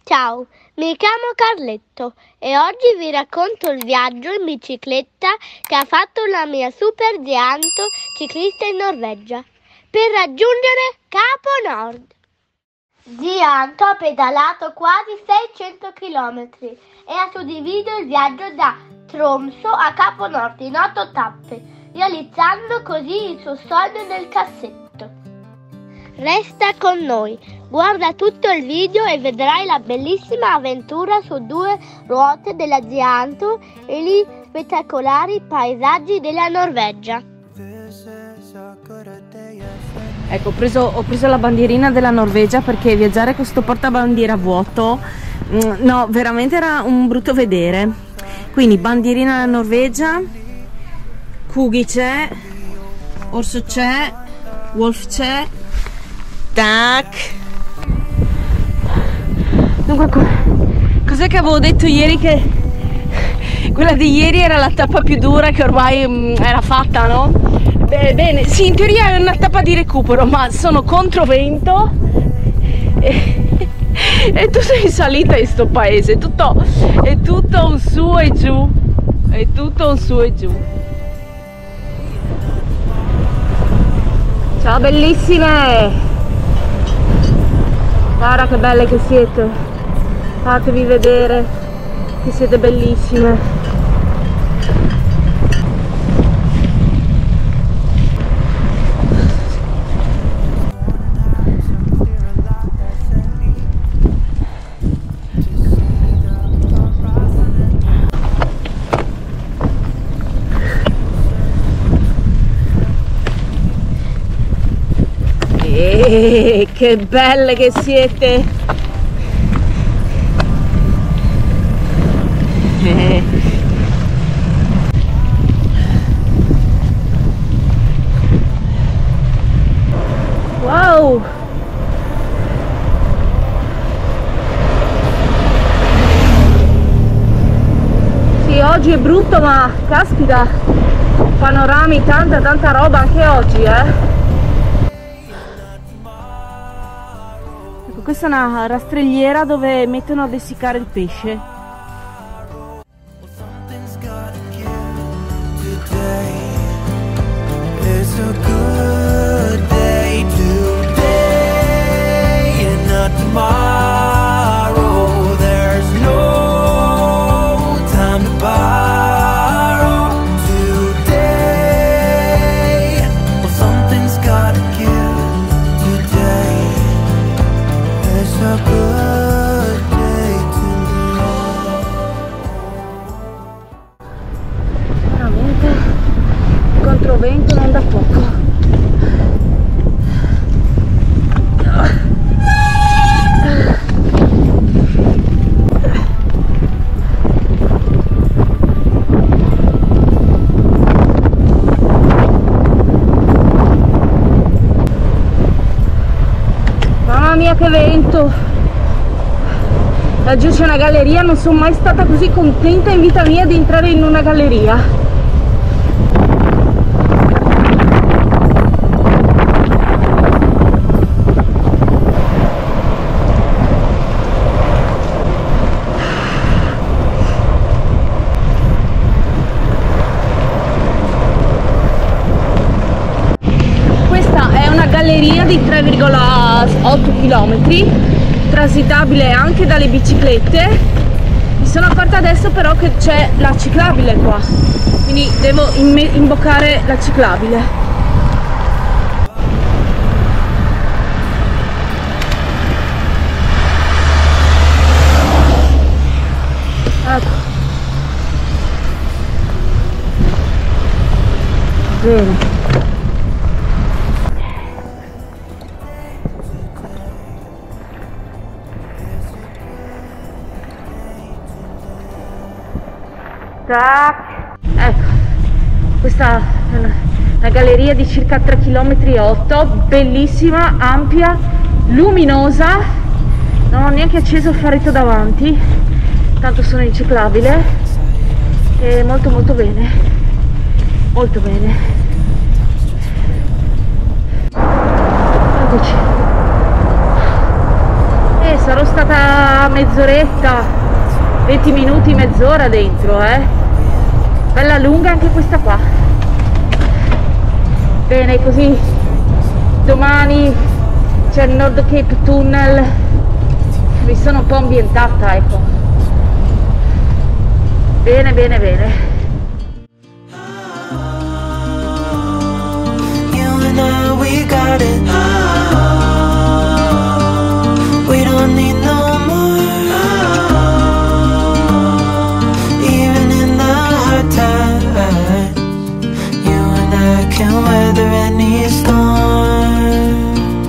Ciao, mi chiamo Carletto e oggi vi racconto il viaggio in bicicletta che ha fatto la mia super Zianto ciclista in Norvegia per raggiungere Capo Nord. Zianto ha pedalato quasi 600 km e ha suddiviso il viaggio da Tromsø a Capo Nord in 8 tappe, realizzando così il suo sogno nel cassetto. Resta con noi, guarda tutto il video e vedrai la bellissima avventura su 2 ruote della Zianto e gli spettacolari paesaggi della Norvegia. Ecco, ho preso la bandierina della Norvegia perché viaggiare con sto portabandiera vuoto, no, veramente era un brutto vedere. Quindi bandierina della Norvegia, Kugi c'è, orso c'è, wolf c'è, tac. Dunque, cos'è che avevo detto ieri? Che quella di ieri era la tappa più dura, che ormai era fatta, no? Bene, sì, in teoria è una tappa di recupero, ma sono controvento e tu sei in salita in sto paese, è tutto un su e giù, è tutto un su e giù. Ciao bellissime, guarda che belle che siete, fatevi vedere che siete bellissime. Che belle che siete! Wow! Sì, oggi è brutto, ma caspita, panorami, tanta roba anche oggi, Questa è una rastrelliera dove mettono ad essiccare il pesce. Controvento non da poco. Mamma mia che vento! Laggiù c'è una galleria, non sono mai stata così contenta in vita mia di entrare in una galleria. Galleria di 3,8 km, transitabile anche dalle biciclette. Mi sono accorta adesso però che c'è la ciclabile qua, quindi devo imboccare la ciclabile. Ecco. Bene. Ecco, questa è una galleria di circa 3,8 km, bellissima, ampia, luminosa. Non ho neanche acceso il faretto davanti, tanto sono in ciclabile, e molto bene, molto bene. Eccoci. Sarò stata da mezz'oretta, 20 minuti, mezz'ora dentro, bella lunga anche questa qua. Bene, così domani c'è il Nord Cape Tunnel, mi sono un po' ambientata, ecco. Bene, bene, bene. We got it. We don't need no more. Even in the hard times, you and I can weather any storm.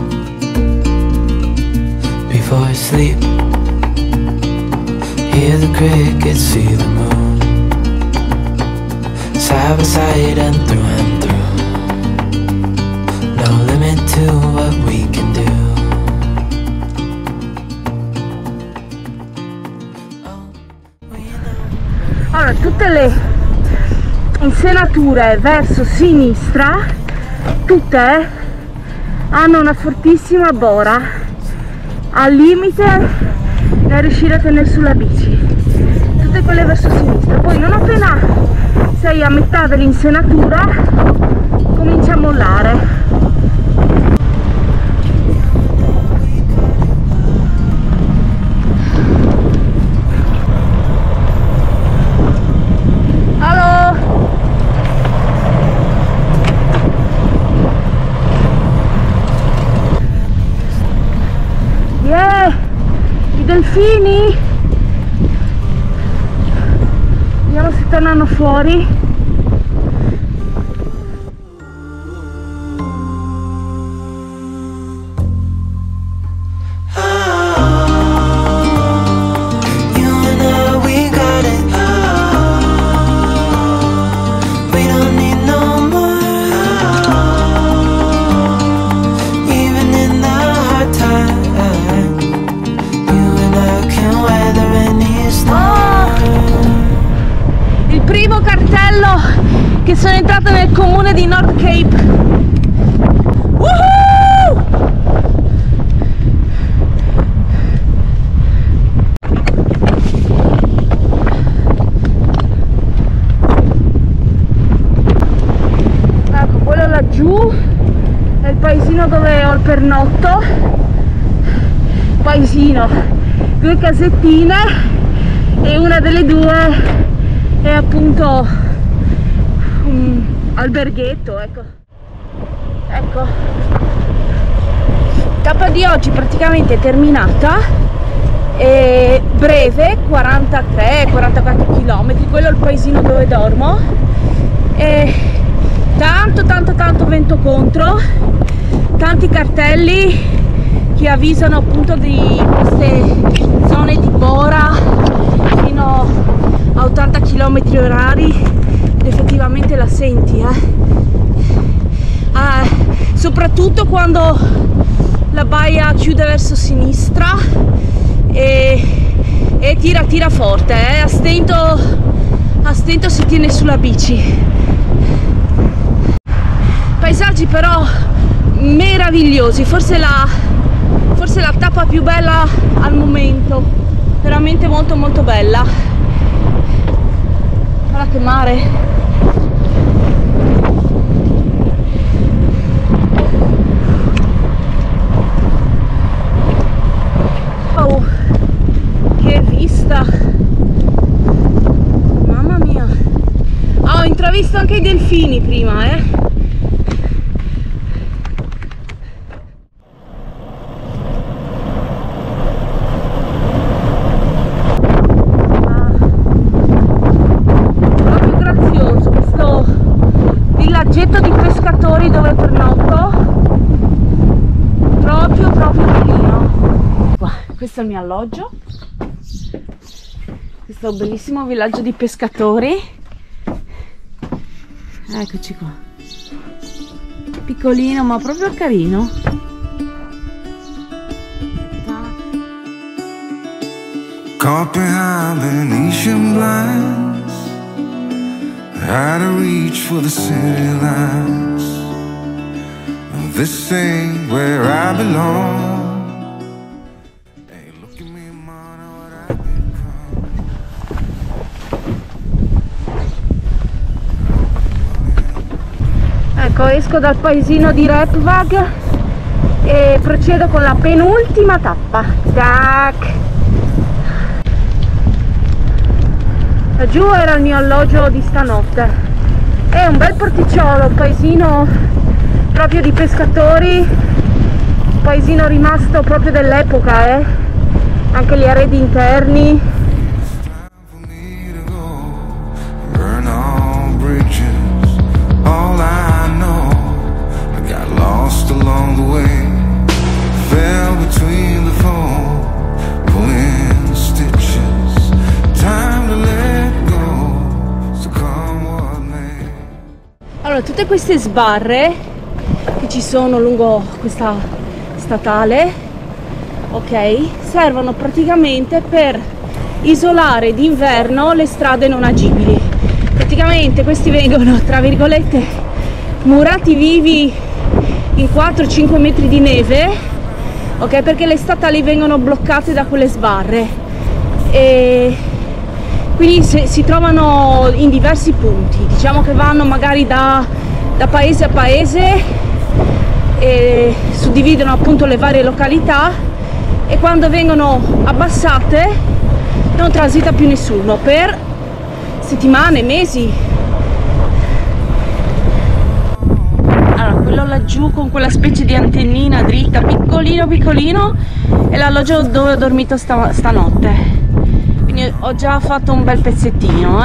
Before I sleep, hear the crickets, see the moon, side by side and through and through. No limit to what we can do. Allora, tutte le insenature verso sinistra, tutte hanno una fortissima bora, al limite da riuscire a tenere sulla bici. Tutte quelle verso sinistra. Poi non appena sei a metà dell'insenatura comincia a mollare. Delfini, vediamo se tornano fuori. Che sono entrata nel comune di North Cape. Woohoo! Ecco, quello laggiù è il paesino dove ho il pernotto. Paesino, 2 casettine e una delle due è appunto un alberghetto, ecco. Tappa di oggi praticamente è terminata, è breve, 43-44 km, quello è il paesino dove dormo, e tanto vento contro, tanti cartelli che avvisano appunto di queste zone di bora fino a 80 km/h. Effettivamente la senti, soprattutto quando la baia chiude verso sinistra e tira forte, a stento si tiene sulla bici. Paesaggi però meravigliosi, forse la tappa più bella al momento, veramente molto bella. Guarda che mare. Che vista, mamma mia. Ho intravisto anche i delfini prima, Proprio grazioso questo villaggetto di pescatori dove pernotto, proprio carino. Qua, questo è il mio alloggio, questo bellissimo villaggio di pescatori. Eccoci qua, piccolino ma proprio carino. Caught behind Venetian blinds, out of reach for the city lights. This ain't where I belong. Hey, look at me, man, Ecco, esco dal paesino di Repvag e procedo con la penultima tappa. Tac! Laggiù era il mio alloggio di stanotte. È un bel porticciolo, un paesino proprio di pescatori, un paesino rimasto proprio dell'epoca, anche gli arredi interni. All I know, I got lost along the way, fell between the foam, pulling the stitches, time to let go, so come what may. Allora, tutte queste sbarre che ci sono lungo questa statale, ok, servono praticamente per isolare d'inverno le strade non agibili. Praticamente questi vengono, tra virgolette, murati vivi in 4-5 metri di neve, ok, perché le statali vengono bloccate da quelle sbarre e quindi si trovano in diversi punti. Diciamo che vanno magari da paese a paese e suddividono appunto le varie località, e quando vengono abbassate non transita più nessuno per settimane, mesi. Allora, quello laggiù con quella specie di antennina dritta, piccolino piccolino, è l'alloggio dove ho dormito stanotte. Quindi ho già fatto un bel pezzettino,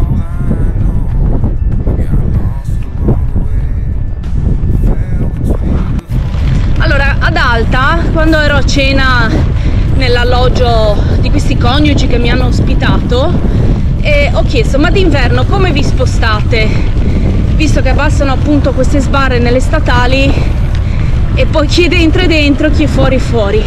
Allora, ad Alta, quando ero a cena nell'alloggio di questi coniugi che mi hanno ospitato, e ho chiesto: ma d'inverno come vi spostate? Visto che abbassano appunto queste sbarre nelle statali, e poi chi è dentro chi è fuori.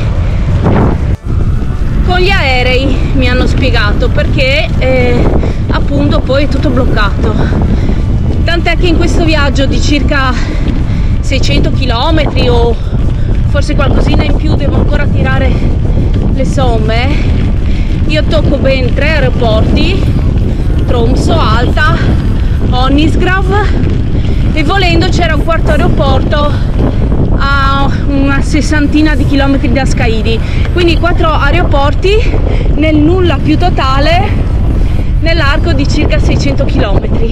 Con gli aerei mi hanno spiegato, perché appunto poi è tutto bloccato. Tant'è che in questo viaggio di circa 600 km o forse qualcosina in più, devo ancora tirare le somme, io tocco ben 3 aeroporti: Tromsø, Alta, Onisgrav, e volendo c'era un quarto aeroporto a una 60ina di chilometri da Skaidi, quindi 4 aeroporti nel nulla più totale nell'arco di circa 600 km.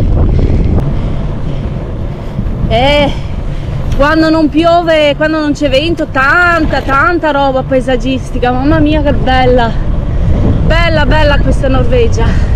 Quando non piove, quando non c'è vento, tanta roba paesaggistica. Mamma mia, che bella questa Norvegia.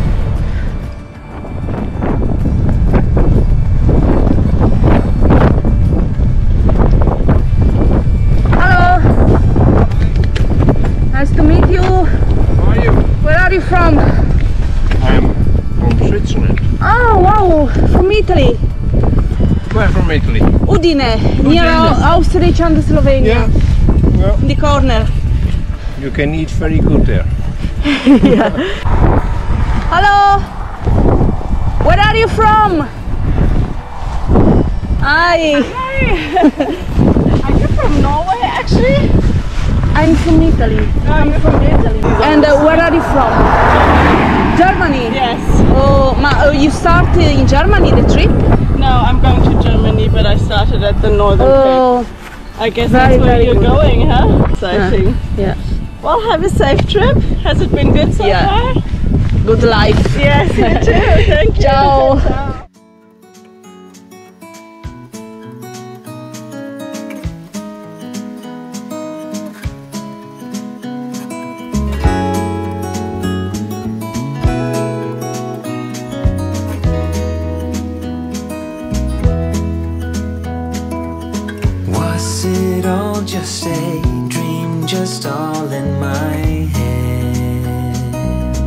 Nice to meet you. How are you? Where are you from? I'm from Switzerland. Oh wow, from Italy. Where from Italy? Udine, near Austrian and Slovenia. Yeah. In the corner. You can eat very good there. Yeah. Hello. Where are you from? Hi. Are you from Norway actually? I'm from Italy. I'm from Italy. And where are you from? Germany? Yes. Oh, you started in Germany the trip? No, I'm going to Germany, but I started at the northern Oh, Cape. I guess very, that's where very you're good. going, huh? Exciting. yeah. Well, have a safe trip. Has it been good so Yeah. far? Good life. Yes, you too. Thank you. Ciao. Ciao. Was it all just a dream, just all in my head?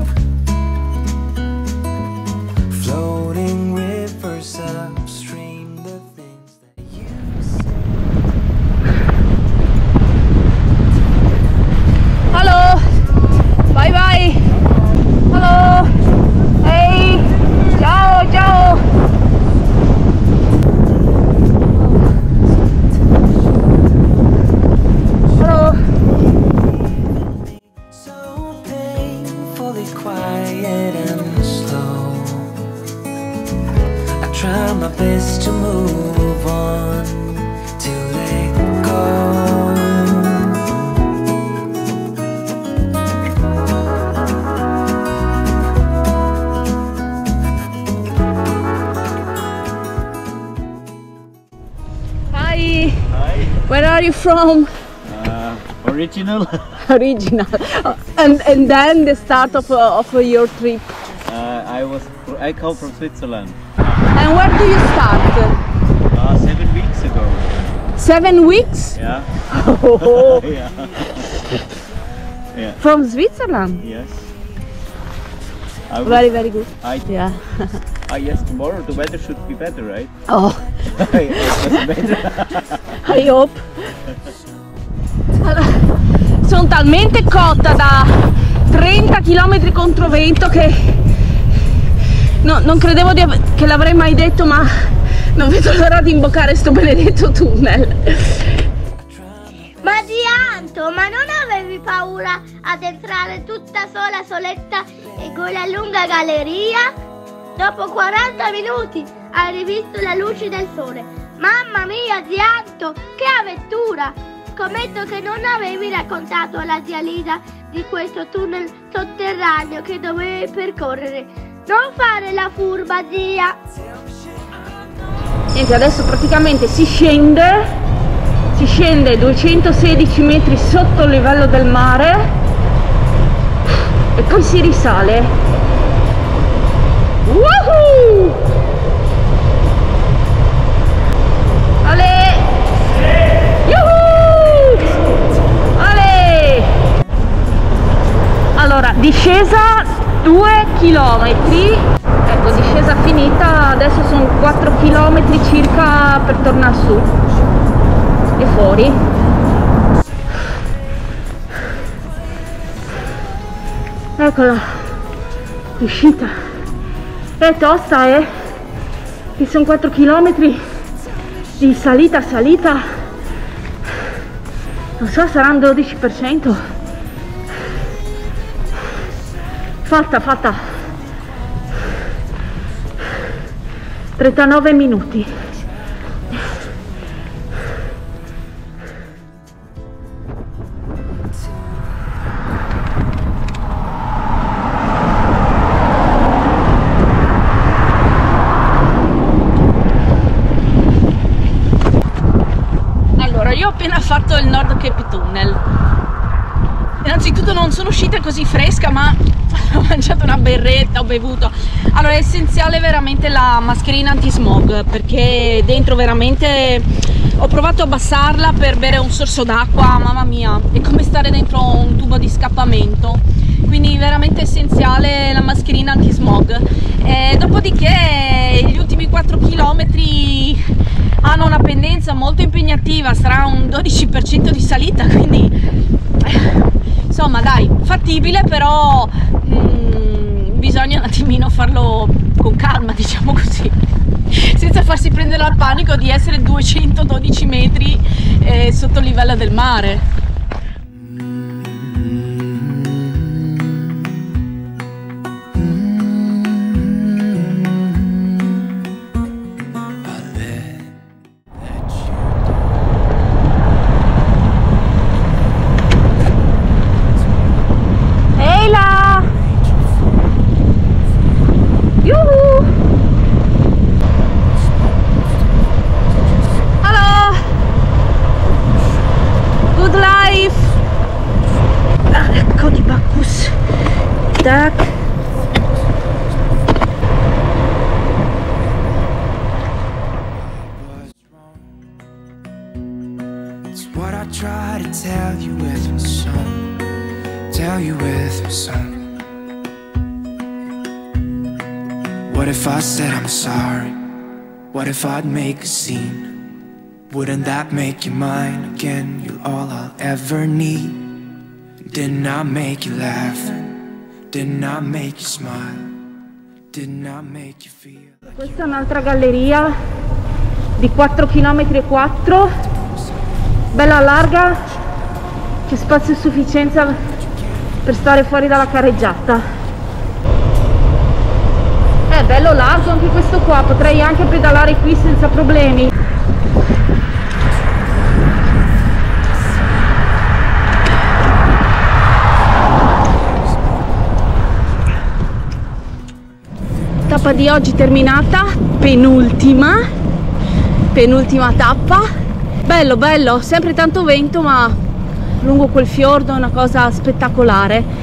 Floating rivers upstream, the things that you said. Hello. Bye bye. Hello. Hey. Ciao. Hello. So from? Original. Original. And then the start of your trip. I come from Switzerland. And where do you start? 7 weeks ago. 7 weeks? Yeah. Oh. Yeah. Yeah. From Switzerland? Yes. Very good. Yeah. Yes, tomorrow the weather should be better, right? Oh. I hope. Allora, sono talmente cotta da 30 km contro vento che non credevo che l'avrei mai detto, ma non vedo l'ora di imboccare sto benedetto tunnel. Ma Zianto, ma non avevi paura ad entrare tutta sola, soletta in quella lunga galleria? Dopo 40 minuti hai rivisto la luce del sole. Mamma mia, Zianto, che avventura! Scommetto che non avevi raccontato alla zia Lisa di questo tunnel sotterraneo che dovevi percorrere. Non fare la furba, zia! Niente, adesso praticamente si scende 216 metri sotto il livello del mare e poi si risale. Woohoo! Ale! Yuhu! Ale! Allora, discesa 2 chilometri. Ecco, discesa finita, adesso sono 4 km circa per tornare su e fuori. Eccola, uscita. È tosta, Ci sono 4 km di salita. Non so, saranno 12%. Fatta. 39 minuti. Allora, io ho appena fatto il Nord Cape Tunnel. Innanzitutto non sono uscita così fresca, ma ho mangiato una berretta, ho bevuto. Allora, è essenziale veramente la mascherina anti-smog, perché dentro veramente ho provato a abbassarla per bere un sorso d'acqua, mamma mia, è come stare dentro un tubo di scappamento. Quindi veramente essenziale la mascherina anti-smog. Dopodiché gli ultimi 4 km hanno una pendenza molto impegnativa, sarà un 12% di salita, quindi insomma dai, fattibile, però bisogna un attimino farlo con calma, diciamo così, senza farsi prendere al panico di essere 212 metri sotto il livello del mare. Tac. It's what I try to tell you with my song. Tell you with my song. What if I said I'm sorry? What if I'd make a scene? Wouldn't that make you mine again? You're all I'll ever need. Didn't I make you laugh? Didn't I make you smile? Didn't I make you feel? Questa è un'altra galleria di 4 km e 4, bella larga, c'è spazio a sufficienza per stare fuori dalla carreggiata. È bello largo anche questo qua, potrei anche pedalare qui senza problemi. Tappa di oggi terminata, penultima tappa, Bello, bello, sempre tanto vento, ma lungo quel fiordo è una cosa spettacolare.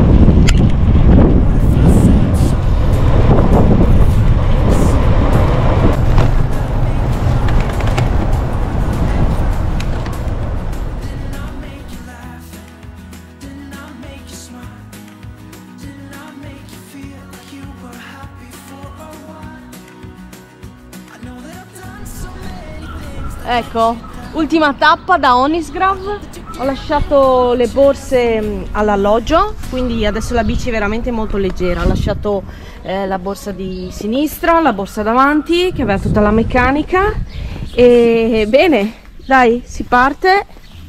Ecco, ultima tappa da Onisgrav. Ho lasciato le borse all'alloggio, quindi adesso la bici è veramente molto leggera. Ho lasciato la borsa di sinistra, la borsa davanti che aveva tutta la meccanica, e bene, dai, si parte.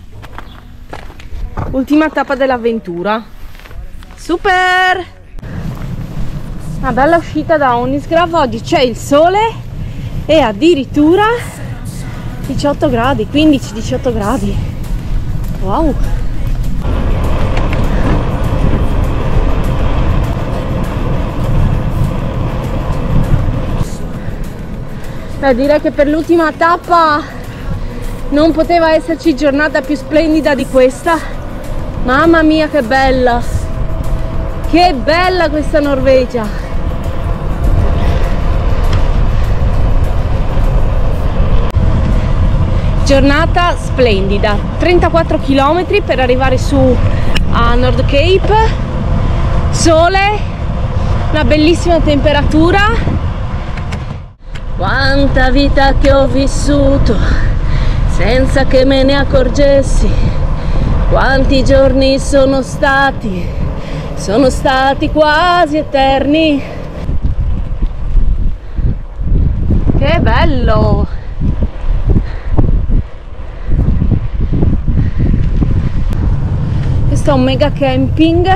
Ultima tappa dell'avventura. Super! Una bella uscita da Onisgrav. Oggi c'è il sole e addirittura 18 gradi, 15-18 gradi. Wow! Beh, direi che per l'ultima tappa non poteva esserci giornata più splendida di questa. Mamma mia, che bella! Che bella questa Norvegia! Giornata splendida, 34 km per arrivare su a Nord Cape, sole, una bellissima temperatura. Quanta vita che ho vissuto senza che me ne accorgessi, quanti giorni sono stati quasi eterni. Che bello! Questo è un mega camping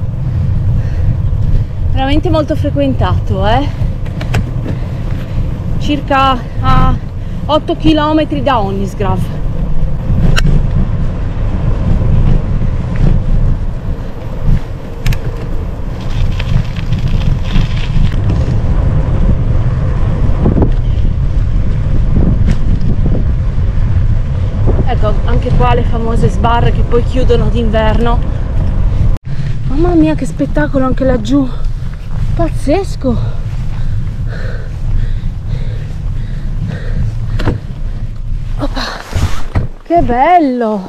veramente molto frequentato, circa a 8 km da Onisgrav. Ecco, anche qua le famose sbarre che poi chiudono d'inverno. Mamma mia, che spettacolo anche laggiù, pazzesco! Opa, che bello!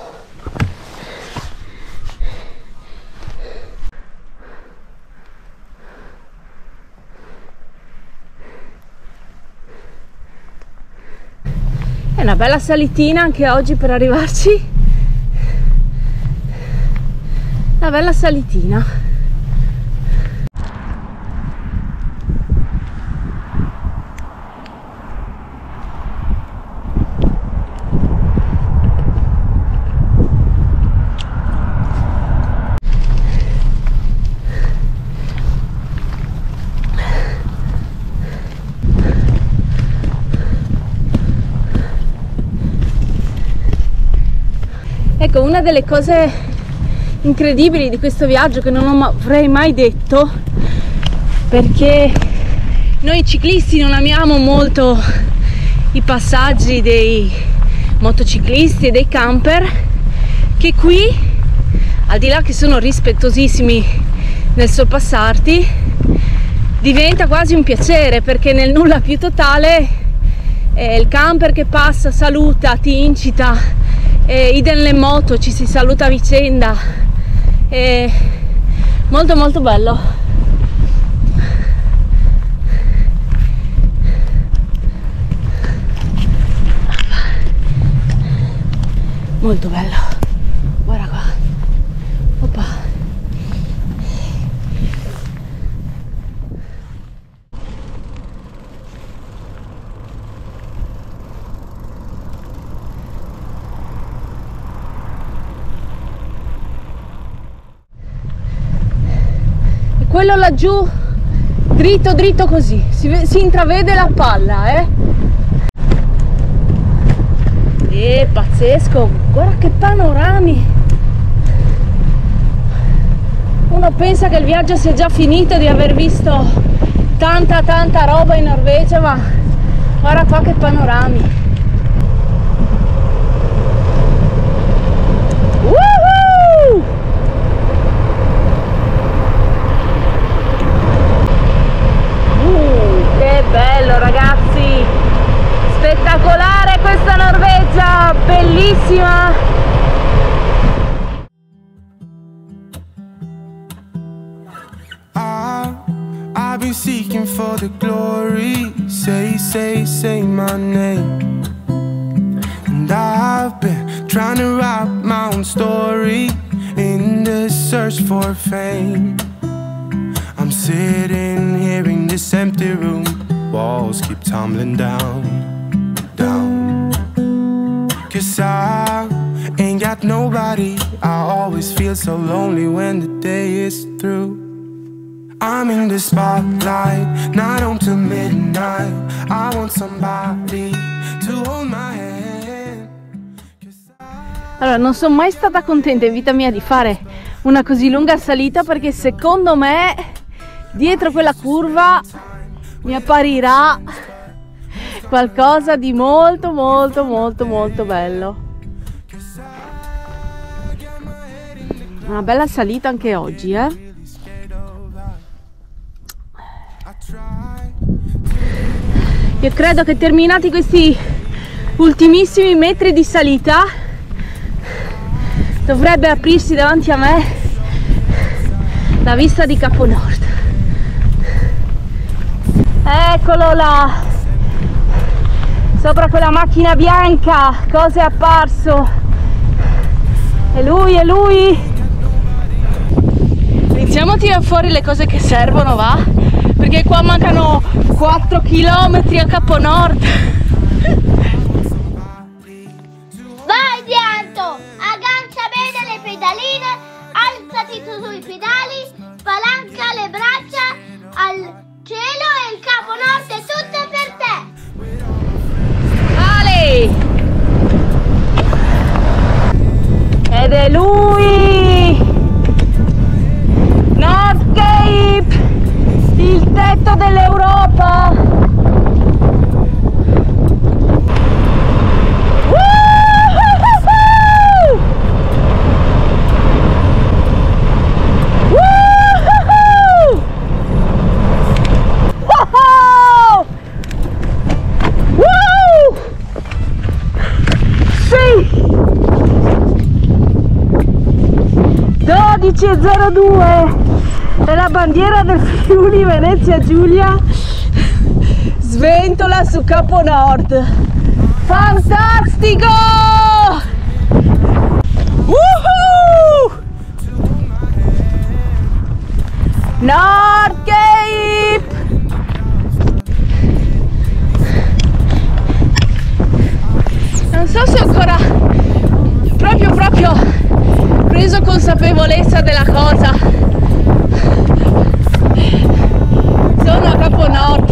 È una bella salitina anche oggi per arrivarci. Una bella salitina. Ecco, una delle cose incredibili di questo viaggio che non avrei mai detto, perché noi ciclisti non amiamo molto i passaggi dei motociclisti e dei camper, che qui, al di là che sono rispettosissimi nel sorpassarti, diventa quasi un piacere, perché nel nulla più totale il camper che passa saluta, ti incita, idem le moto, ci si saluta a vicenda, è molto molto bello. Molto bello, guarda qua. Oppa. Quello laggiù dritto dritto così si intravede la palla, pazzesco, guarda che panorami. Uno pensa che il viaggio sia già finito, di aver visto tanta roba in Norvegia, ma guarda qua che panorami. I've been seeking for the glory. Say my name. And I've been trying to write my own story in the search for fame. I'm sitting here in this empty room. Walls keep tumbling down. 'Cause I ain't got nobody. I always feel so lonely when the day is through. I'm in the spotlight, not home till midnight. I want somebody to hold my hand. Allora, non sono mai stata contenta in vita mia di fare una così lunga salita, perché secondo me dietro quella curva mi apparirà qualcosa di molto bello. Una bella salita anche oggi, Io credo che terminati questi ultimissimi metri di salita dovrebbe aprirsi davanti a me la vista di Capo Nord. Eccolo là, sopra quella macchina bianca. Cosa è apparso? È lui. Iniziamo a tirare fuori le cose che servono, va? Perché qua mancano 4 km a Capo Nord. Vai Dianto, aggancia bene le pedaline, alzati tu sui pedali, spalanca le braccia al cielo e il Capo Nord è tutto per te. Ed è lui, North Cape, il tetto dell'Europa. Sì! 12:02 è la bandiera del Friuli Venezia Giulia, sventola su Capo Nord. Fantastico! Woohoo! North Cape! Non so se ho ancora proprio preso consapevolezza della cosa. Sono a Capo Nord.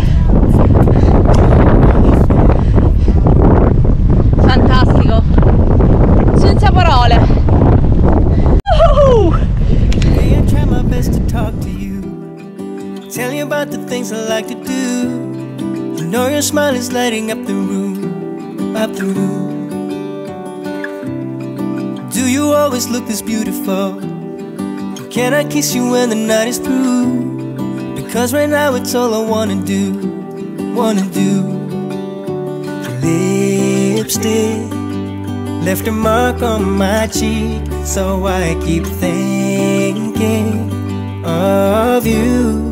Fantastico, senza parole. Hey, I try my best to talk to you, tell you about the things I like to do. You know your smile is lighting up the room, up the room. Do you always look this beautiful? Can I kiss you when the night is through? Because right now it's all I wanna do. Your lipstick left a mark on my cheek, so I keep thinking of you.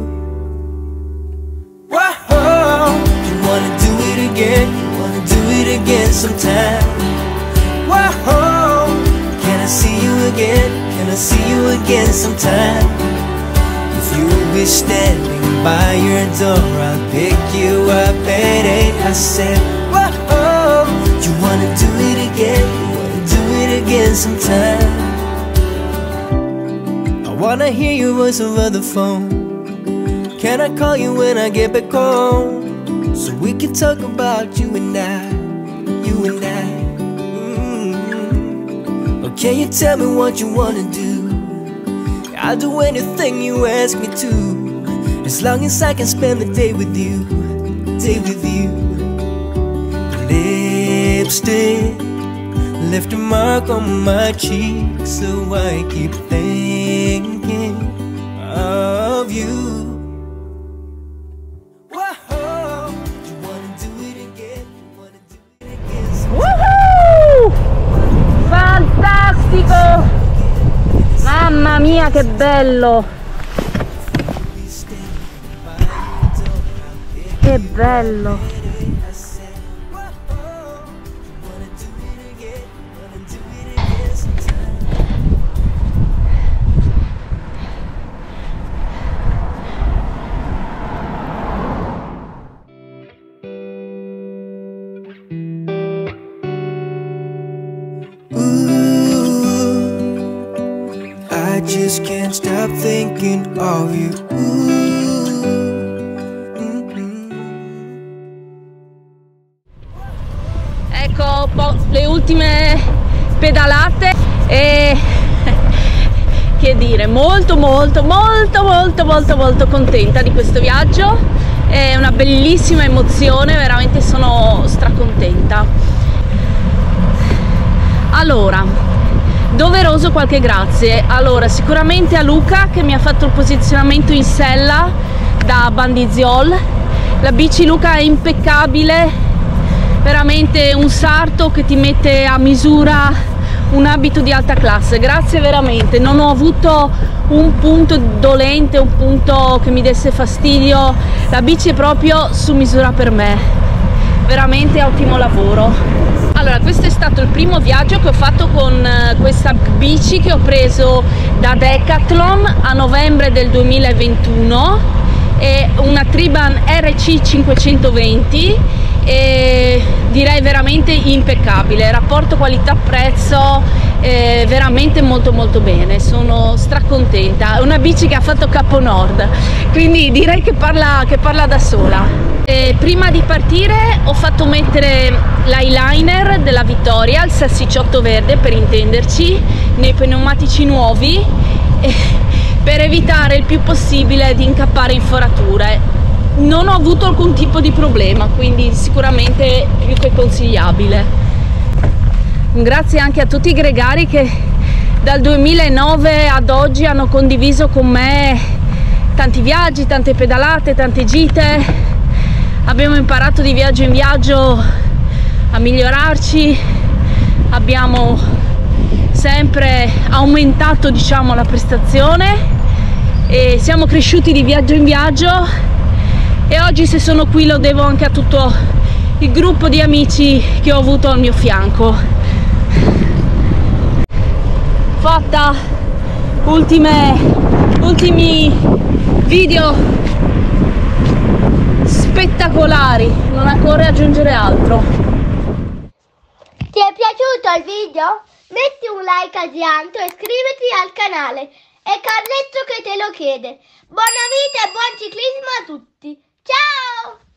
Whoa, you wanna do it again? You wanna do it again sometime? Whoa, can I see you again? Can I see you again sometime? If you'll be standing by your door, I'll pick you up at 8. I said, whoa, you wanna do it again? You wanna do it again sometime? I wanna hear your voice over the phone. Can I call you when I get back home? So we can talk about you and I, you and I. Can you tell me what you wanna do? I'll do anything you ask me to, as long as I can spend the day with you, day with you. Lipstick left a mark on my cheek, so I keep thinking of you. Whoa, you wanna do it again? You wanna do it again? Woohoo! Fantastico! Mamma mia che bello! Che bello! I just can't stop thinking of you. Ecco le ultime pedalate e che dire, molto contenta di questo viaggio. È una bellissima emozione, veramente sono stracontenta. Allora, doveroso qualche grazie. Allora, sicuramente a Luca che mi ha fatto il posizionamento in sella da Bandiziol. La bici Luca è impeccabile, veramente un sarto che ti mette a misura un abito di alta classe. Grazie veramente, non ho avuto un punto dolente, un punto che mi desse fastidio. La bici è proprio su misura per me, veramente ottimo lavoro. Allora, questo è stato il primo viaggio che ho fatto con questa bici che ho preso da Decathlon a novembre del 2021. È una Triban RC 520 e direi veramente impeccabile. Rapporto qualità-prezzo veramente molto bene, sono stracontenta. È una bici che ha fatto Capo Nord, quindi direi che parla da sola. Prima di partire ho fatto mettere l'eyeliner della Vittoria, il salsicciotto verde per intenderci, nei pneumatici nuovi, per evitare il più possibile di incappare in forature. Non ho avuto alcun tipo di problema, quindi sicuramente più che consigliabile. Grazie anche a tutti i gregari che dal 2009 ad oggi hanno condiviso con me tanti viaggi, tante pedalate, tante gite. Abbiamo imparato di viaggio in viaggio a migliorarci, abbiamo sempre aumentato, diciamo, la prestazione e siamo cresciuti di viaggio in viaggio, e oggi se sono qui lo devo anche a tutto il gruppo di amici che ho avuto al mio fianco. Fatta, ultimi video spettacolari, non occorre aggiungere altro. Ti è piaciuto il video? Metti un like asianto e iscriviti al canale. È Carletto che te lo chiede. Buona vita e buon ciclismo a tutti. Ciao!